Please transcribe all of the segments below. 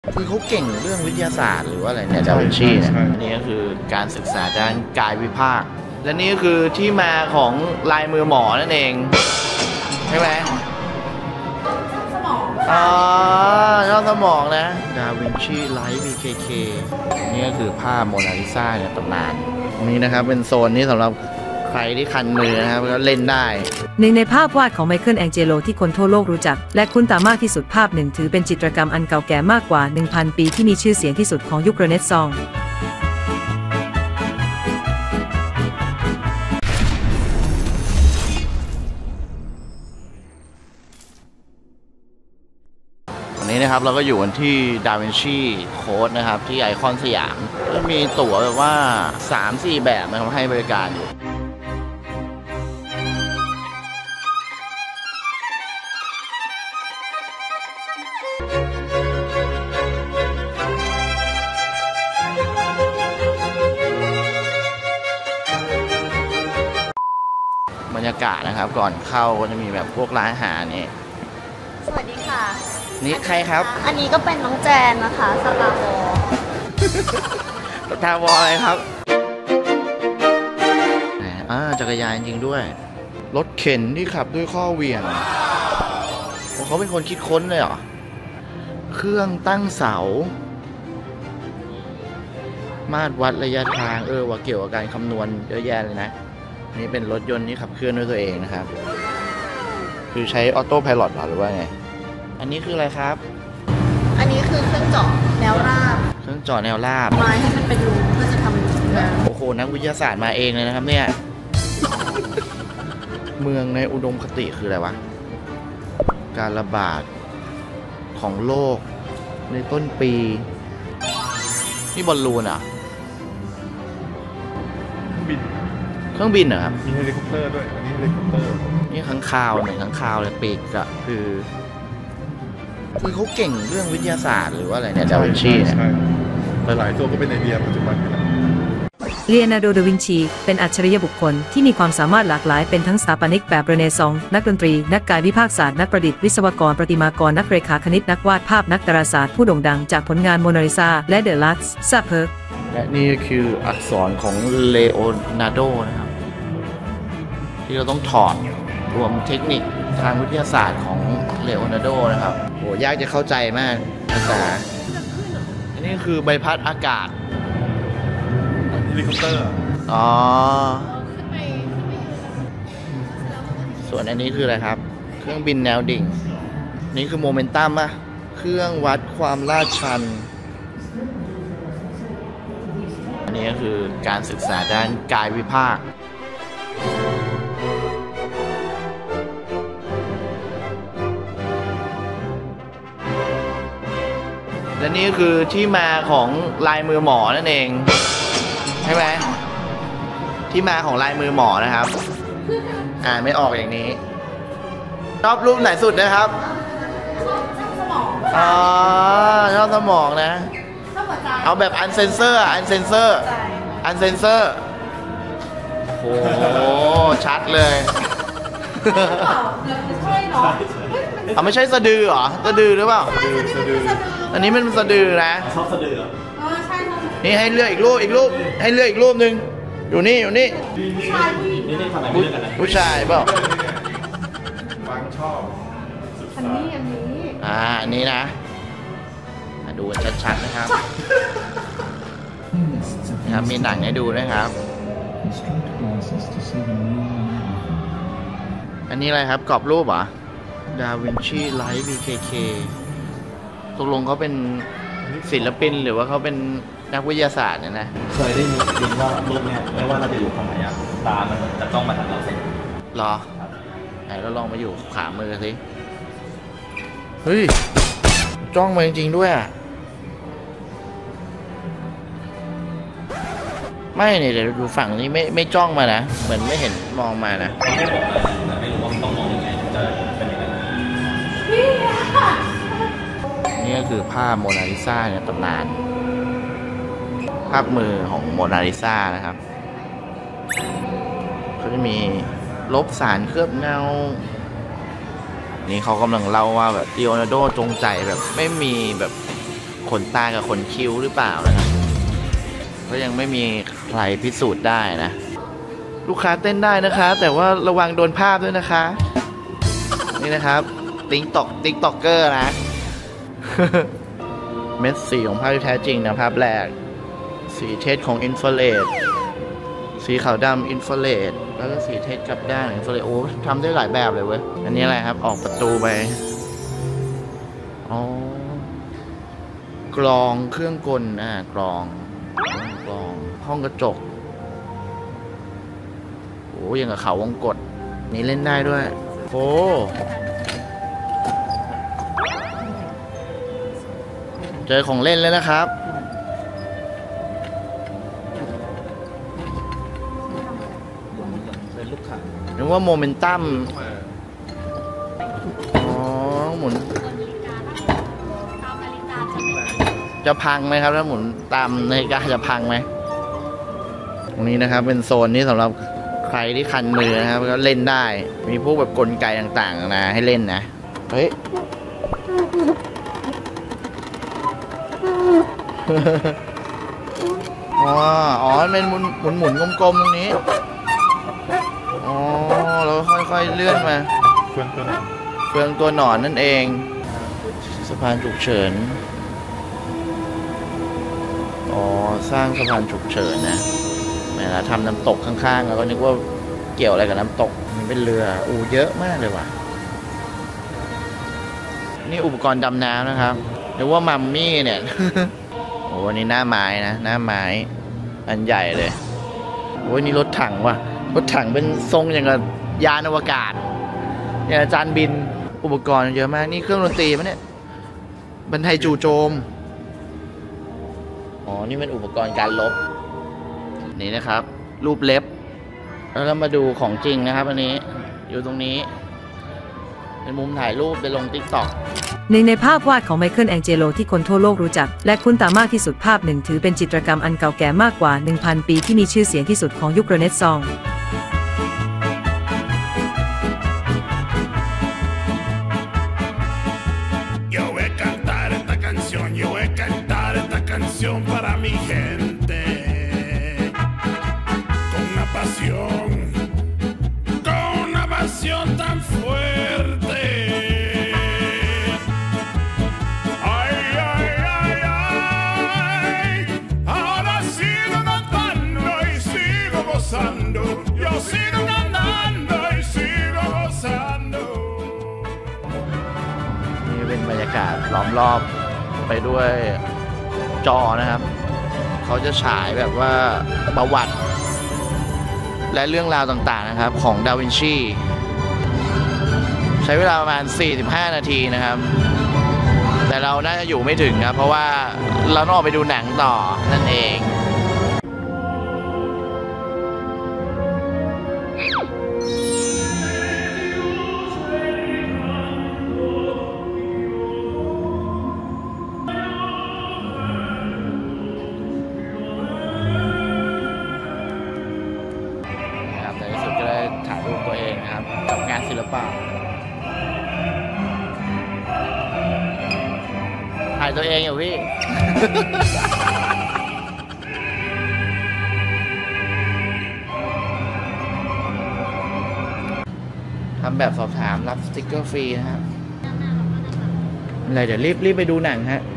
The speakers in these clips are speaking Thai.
คือเขาเก่งเรื่องวิทยาศาสตร์หรือว่าอะไรเนี่ยดาวินชีเนี่ยอันนี้ก็คือการศึกษาด้านกายวิภาคและนี่ก็คือที่มาของลายมือหมอนั่นเองใช่ไหมอ๋อช่องสมองนะดาวินชีไลท์ BKK นี่ก็คือภาพโมนาลิซาเนี่ยตำนานตรงนี้นะครับเป็นโซนนี้สำหรับใครที่คันมือนะครับก็เล่นได้หนึ่งในภาพวาดของไมเคิลแองเจโลที่คนทั่วโลกรู้จักและคุ้นตามากที่สุดภาพหนึ่งถือเป็นจิตรกรรมอันเก่าแก่มากกว่า 1,000 ปีที่มีชื่อเสียงที่สุดของยุคเรเนซองส์วันนี้นะครับเราก็อยู่กันที่ดาวินชีโค้ดนะครับที่ไอคอนสยามก็มีตั๋วแบบว่า 3-4 แบบนะครับให้บริการอยู่บรรยากาศนะครับก่อนเข้าก็จะมีแบบพวกร้านอาหารนี่สวัสดีค่ะนี่ใครครับอันนี้ก็เป็นน้องแจนนะคะสตาร์วอลสตาร์วอลอะไรครับจักรยานจริงด้วยรถเข็นที่ขับด้วยข้อเหวี่ยงเขาเป็นคนคิดค้นเลยเหรอเครื่องตั้งเสามาตรวัดระยะทางว่าเกี่ยวกับการคำนวณเยอะแยะเลยนะนี่เป็นรถยนต์ที่ขับเคลื่อนด้วยตัวเองนะครับคือใช้ออโต้ไพลอตหรือว่าไงอันนี้คืออะไรครับอันนี้คือเครื่องเจาะแนวราบเครื่องเจาะแนวราบไม้ให้มันเป็นรูเพื่อจะทำงานโอ้โหนักวิทยาศาสตร์มาเองเลยนะครับเนี่ยเมืองในอุดมคติคืออะไรวะการระบาดของโรคในต้นปีนี่บอลลูนอ่ะเครื่องบินเหรอครับมีเฮลิคอปเตอร์ด้วยอันนี้เฮลิคอปเตอร์นี่ค้างคาวหนึ่งค้างคาวเลยปีกอะคือเขาเก่งเรื่องวิทยาศาสตร์หรือว่าอะไรเนี่ยดาวินชีเนี่ยหลายตัวก็เป็นไอเดียปัจจุบันนี่แหละลีโอนาร์โด ดาวินชีเป็นอัจฉริยบุคคลที่มีความสามารถหลากหลายเป็นทั้งสถาปนิกแบบเรเนซองส์นักดนตรีนักกายวิภาคศาสตร์นักประดิษฐ์วิศวกรประติมากรนักเรขาคณิตนักวาดภาพนักดาราศาสตร์ผู้โด่งดังจากผลงานโมนาลิซาและเดอะลัสต์ซาเพอร์และนี่คืออักษรของเลโอนาร์โดนะครับที่เราต้องถอดรวมเทคนิคทางวิทยาศาสตร์ของเลโอนาร์โดนะครับโหยากจะเข้าใจมากภาษาอันนี้คือใบพัดอากาศเฮลิคอปเตอร์อ๋อส่วนอันนี้คืออะไรครับเครื่องบินแนวดิ่งนี่คือโมเมนตัมอะเครื่องวัดความลาดชันอันนี้ก็คือการศึกษาด้านกายวิภาคและนี่คือที่มาของลายมือหมอนั่นเองใช่ไหมที่มาของลายมือหมอนะครับอ่านไม่ออกอย่างนี้ชอบรูปไหนสุดนะครับอ๋อชอบสมองนะเอาแบบอันเซนเซอร์อันเซนเซอร์อันเซนเซอร์โอ้โหชัดเลยเอาไม่ใช่สะดือเหรอสะดือหรือเปล่าอันนี้มันสะดือนะชอบสะดือนี่ให้เลือกอีกรูปให้เลือกอีกรูปหนึ่งอยู่นี่ผู้ชายผู้หญิงนี่ทำอะไรไม่เลือกกันนะผู้ชายเปล่าฟังชอบอันนี้อันนี้นะมาดูกันชัดๆนะครับนะครับมีหนังให้ดูนะครับอันนี้อะไรครับกรอบรูปเหรอดาวินชีไลท์ BKK ตกลงเขาเป็นศิลปินหรือว่าเขาเป็นนักวิทยาศาสตร์เนี่ยนะเคยได้ยินว่ารูปเนี่ยไม่ว่าเราจะอยู่ตรงไหนอะตามันจะต้องมาทางเราเสร็จหรอไหนเราลองมาอยู่ขวามือสิเฮ้ยจ้องมาจริงๆด้วยอ่ะไม่เนี่ยเดี๋ยวดูฝั่งนี้ไม่จ้องมานะเหมือนไม่เห็นมองมานะไม่บอกนะไม่รู้ว่าต้องมองยังไงจะเป็นยังไงนี่ก็คือภาพโมนาลิซาเนี่ยตำนานภาพมือของโมนาลิซานะครับเขาจะมีลบสารเคลือบเงานี่เขากำลังเล่าว่าแบบลีโอนาร์โดจงใจแบบไม่มีแบบขนตากับขนคิ้วหรือเปล่านะครับก็ยังไม่มีใครพิสูจน์ได้นะลูกค้าเต้นได้นะคะแต่ว่าระวังโดนภาพด้วยนะคะนี่นะครับติ๊กต็อกเกอร์นะ เม็ดสีของภาพที่แท้จริงนะภาพแรกสีเทสของอินฟราเรดสีขาวดำอินฟราเรดแล้วก็สีเทสกลับด้านอินฟราเรดโอ้ทำได้หลายแบบเลยเว้ยอันนี้อะไรครับออกประตูไปอ๋อกลองเครื่องกลกลองห้องกระจกโอ้ยังกับเขาวงกตนี่เล่นได้ด้วยโอ้เจอของเล่นแล้วนะครับเป็นลูกค้านึกว่าโมเมนตัมอ๋อหมุนจะพังไหมครับถ้าหมุนตามนาฬิกาจะพังไหมตรงนี้นะครับเป็นโซนนี้สำหรับใครที่คันมือนะครับก็เล่นได้มีพวกแบบกลไกต่างๆนะให้เล่นนะเฮ้ย อ๋อเป็นหมุนกลมๆตรงนี้อ๋อเราค่อยๆเลื่อนมาเฟืองตัวหนอนนั่นเองสะพานฉุกเฉินอ๋อสร้างสะพานฉุกเฉินนะแม้ละทำน้ำตกข้างๆแล้วก็นึกว่าเกี่ยวอะไรกับน้ำตกมันเป็นเรือเยอะมากเลยว่ะนี่อุปกรณ์ดำน้ำนะครับนึกว่ามัมมี่เนี่ย โอ้วันนี้หน้าไม้นะหน้าไม้อันใหญ่เลยโอ้ยนี่รถถังว่ะรถถังเป็นทรงอย่างกับยานอวกาศอย่างจานบินอุปกรณ์เยอะมากนี่เครื่องดนตรีมั้ยเนี่ยบรรทัยจู่โจมอ๋อนี่เป็นอุปกรณ์การลบนี่นะครับรูปเล็บแล้วเรามาดูของจริงนะครับอันนี้อยู่ตรงนี้เป็นมุมถ่ายรูปไปลง TikTok หนึ่งในภาพวาดของไมเคิลแองเจโลที่คนทั่วโลกรู้จักและคุ้นตามากที่สุดภาพหนึ่งถือเป็นจิตรกรรมอันเก่าแก่มากกว่า 1,000 ปีที่มีชื่อเสียงที่สุดของยุคเรเนซองส์ Yo voy a cantar esta canción, yo voy a cantar esta canción para mi gente con una pasión tan fuerte.Yo sigo cantando y sigo gozando นี่เป็นบรรยากาศล้อมรอบไปด้วยจอนะครับเขาจะฉายแบบว่าประวัติและเรื่องราวต่างๆนะครับของดาวินชีใช้เวลาประมาณ45นาทีนะครับแต่เราน่าจะอยู่ไม่ถึงครับเพราะว่าเราต้องออกไปดูหนังต่อนั่นเองในที่สุดก็ได้ถ่ายรูปตัวเองนะครับกับงานศิลปะถ่ายตัวเองอยู่พี่ ทำแบบสอบถามรับสติ๊กเกอร์ฟรีนะครับอะไรเดี๋ยวรีบไปดูหนังฮะ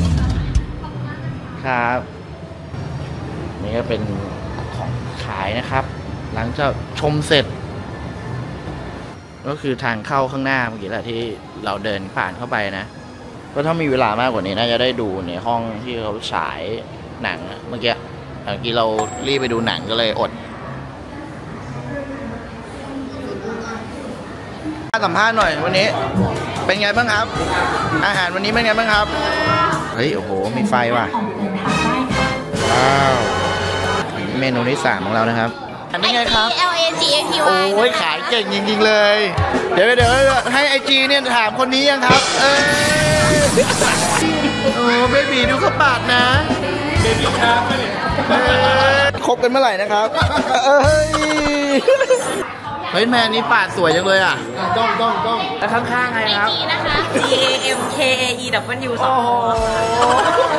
ครับนี่ก็เป็นของขายนะครับหลังจากชมเสร็จก็คือทางเข้าข้างหน้าเมื่อกี้แหละที่เราเดินผ่านเข้าไปนะก็ถ้ามีเวลามากกว่านี้น่าจะได้ดูในห้องที่เขาฉายหนังเมื่อกี้เรารีบไปดูหนังก็เลยอดสัมภาษณ์หน่อยวันนี้เป็นไงบ้างครับอาหารวันนี้เป็นไงบ้างครับเฮ้ยโอ้โหมีไฟว่ะว้าวเมนูที่3ของเรานะครับอันนี้ไงครับ LAGAPY โอ้ยขายเก่งจริงๆเลยเดี๋ยวให้ IG เนี่ยถามคนนี้ยังครับโอ้เบบีดูเขาปาดนะเบบีครับคบกันเมื่อไหร่นะครับเฮ้ยแม่นี้ปาดสวยจังเลยอ่ะกล้องแล้วข้างๆใครครับนะคะ G A M K A E W โอ้โห